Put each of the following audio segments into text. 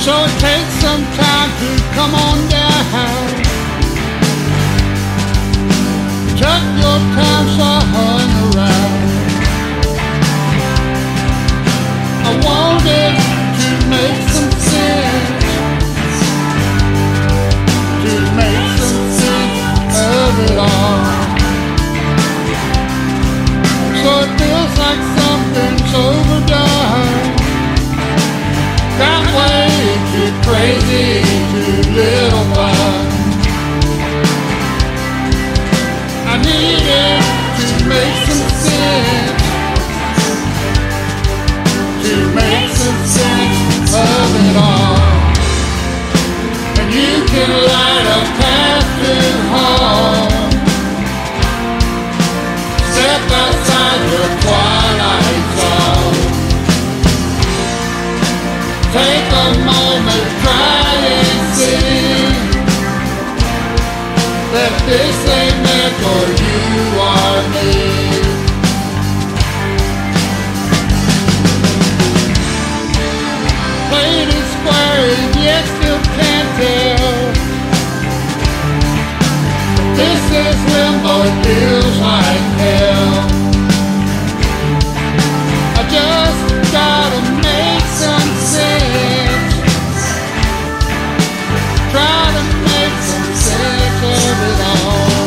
So it takes some time to come on down. Tuck your time so hung around. I wanted to make some sense, to make some sense of it all. So it feels like something's overdone. Got way too crazy, too little fun. I needed to make some sense, to make some sense of it all. And you can light a path to home. Step outside your twilight zone. Take a moment, try and see that this ain't meant for you or me. Played it square and yet still can't tell. This is limbo, it feels like hell. I just gotta make some sense. Try to make some sense of it all.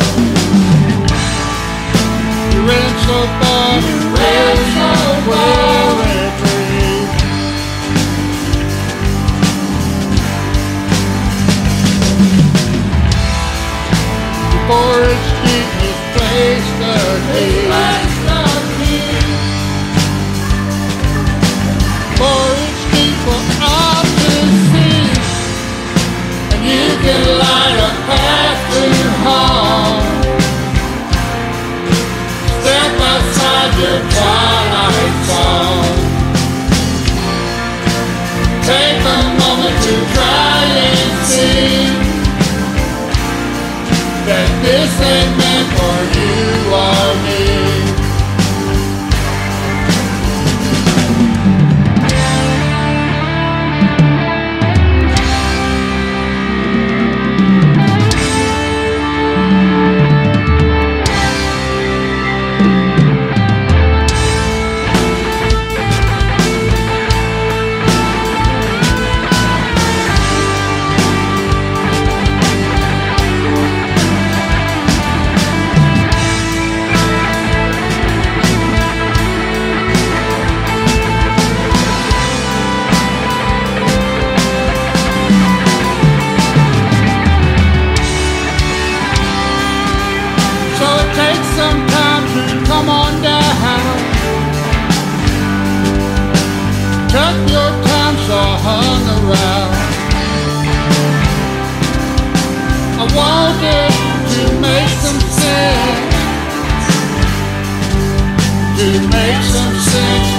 You ran so far, you ran so well and free. Before it's deep, this place does for it's deep for all to see. And you can light a path to home. Step outside your twilight zone. Take a moment to try and see that this ain't meant for you or me. Tuck your time so hung around. I wanted to make some sense, to make some sense